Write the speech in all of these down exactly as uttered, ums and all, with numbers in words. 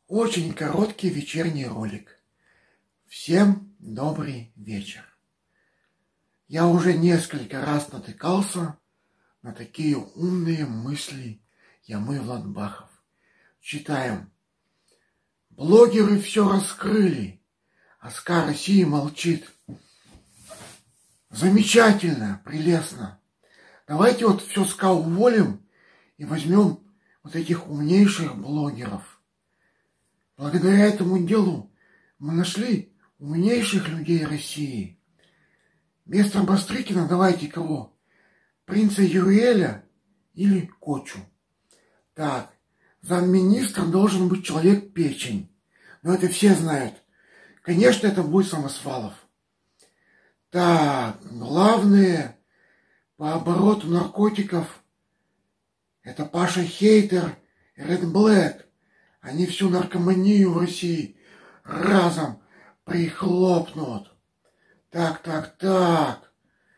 Очень короткий вечерний ролик. Всем добрый вечер. Я уже несколько раз натыкался на такие умные мысли Ямы Владбахов. Читаем. Блогеры все раскрыли, а СКА России молчит. Замечательно, прелестно. Давайте вот все СКА уволим и возьмем вот этих умнейших блогеров. Благодаря этому делу мы нашли умнейших людей России. Вместо Бастрыкина давайте кого? Принца Юриэля или Кочу. Так, замминистра должен быть человек-печень. Но это все знают. Конечно, это будет Самосвалов. Так, главное по обороту наркотиков это Паша Хейтер и Ред Блэк. Они всю наркоманию в России разом прихлопнут. Так, так, так.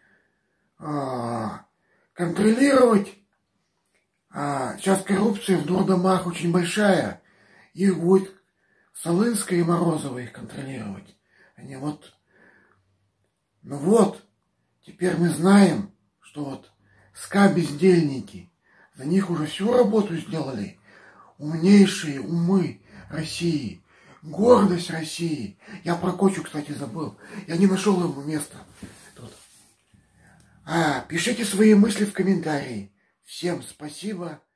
А, контролировать. А, сейчас коррупция в дурдомах очень большая. Их будет Солынская и Морозова их контролировать. Они вот... Ну вот, теперь мы знаем, что вот СКА бездельники. За них уже всю работу сделали. Умнейшие умы России, гордость России. Я про Кочу, кстати, забыл. Я не нашел ему места. Тут. А, пишите свои мысли в комментарии. Всем спасибо.